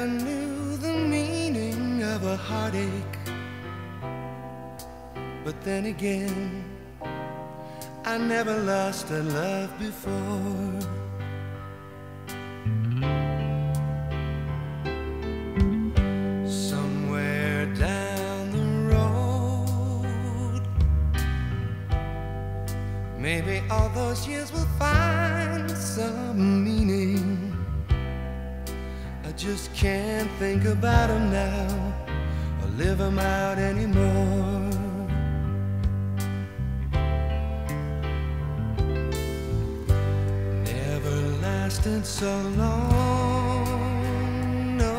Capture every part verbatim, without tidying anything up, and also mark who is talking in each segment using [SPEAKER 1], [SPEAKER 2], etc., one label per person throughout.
[SPEAKER 1] never knew the meaning of a heartache. But then again, I never lost a love before. Somewhere down the road, maybe all those years will find some meaning. I just can't think about them now or live them out anymore. Never lasted so long, no.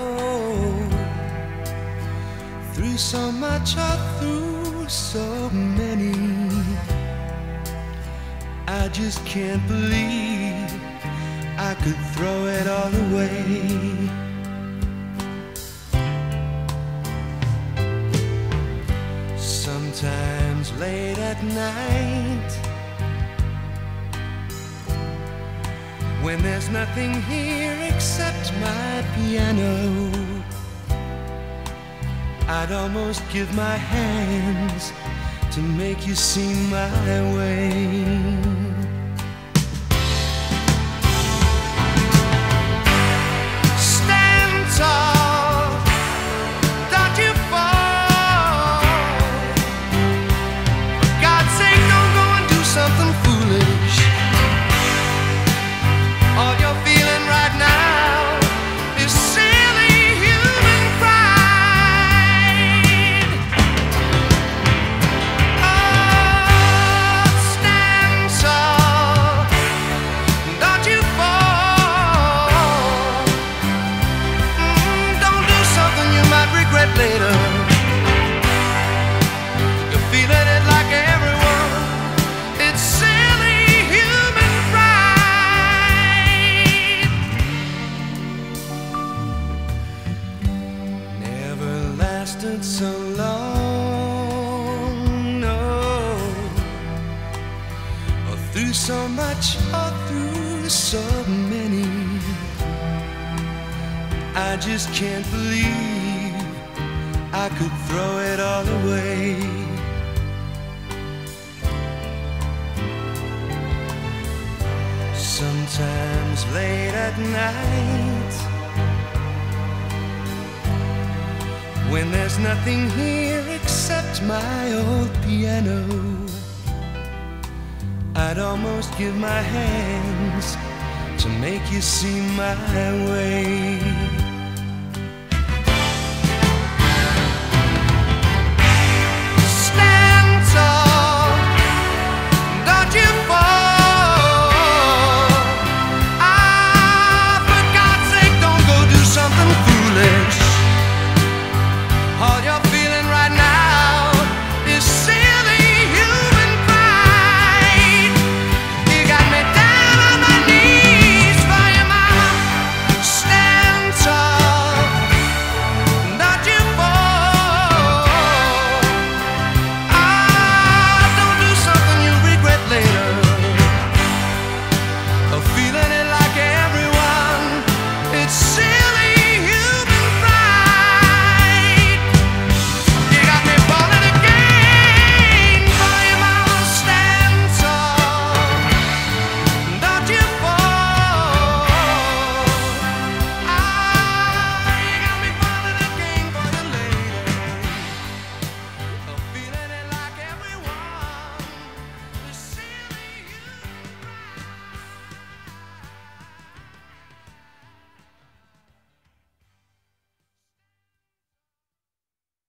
[SPEAKER 1] Through so much or through so many, I just can't believe I could throw it all away. Sometimes late at night, when there's nothing here except my piano, I'd almost give my hands to make you see my way. So long, no, or through so much, or through so many, I just can't believe I could throw it all away. Sometimes late at night, when there's nothing here except my old piano, I'd almost give my hands to make you see my way.